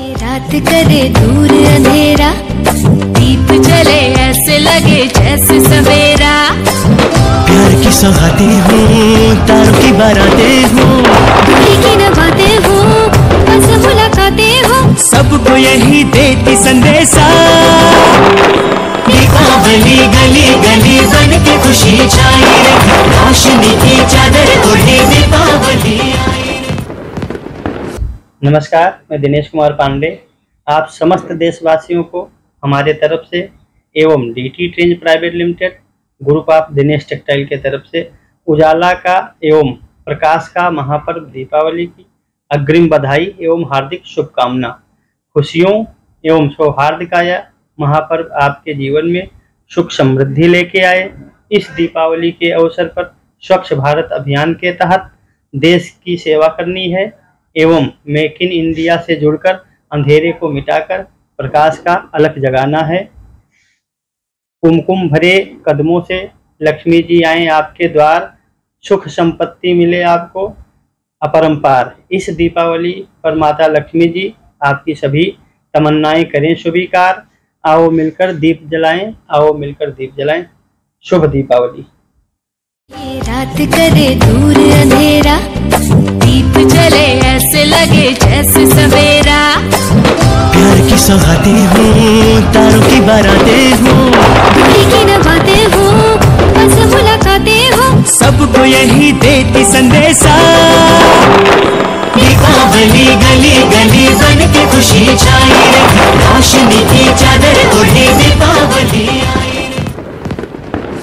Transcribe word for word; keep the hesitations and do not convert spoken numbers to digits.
रात करे दूर अंधेरा, दीप जले ऐसे लगे जैसे सवेरा। प्यार की सौगातें हूँ, तारों की बारातें हूँ, दूरी की न बातें हूँ, बस मुलाकातें हूँ, सबको यही देती संदेशा। दीपावली गली गली बन के खुशी छाई रे, रोशनी की चादर ओढ़े दीपावली आई रे। नमस्कार, मैं दिनेश कुमार पांडे आप समस्त देशवासियों को हमारे तरफ से एवं DT trends private limited, group of Dinesh textile के तरफ से उजाला का एवं प्रकाश का महापर्व दीपावली की अग्रिम बधाई एवं हार्दिक शुभकामना। खुशियों एवं सौहार्द का यह महापर्व आपके जीवन में सुख समृद्धि लेके आए। इस दीपावली के अवसर पर स्वच्छ भारत अभियान के तहत देश की सेवा करनी है एवं मेक इन इंडिया से जुड़कर अंधेरे को मिटाकर प्रकाश का अलख जगाना है। कुमकुम भरे कदमों से लक्ष्मी जी आए आपके द्वार, सुख संपत्ति मिले आपको अपरंपार। इस दीपावली पर माता लक्ष्मी जी आपकी सभी तमन्नाएं करें स्वीकार। आओ मिलकर दीप जलाएं, आओ मिलकर दीप जलाएं। शुभ दीपावली। ये रात करे दूर अंधेरा, दीप जले ऐसे लगे जैसे सवेरा। प्यार की सौगातें हूँ, तारों की बारातें हूँ, दूरी की न बातें हूँ, बस मुलाकातें हूँ, सबको यही देती संदेशा। दीपावली गली गली बन के खुशी छाई रे, रोशनी की चादर ओढ़े दीपावली।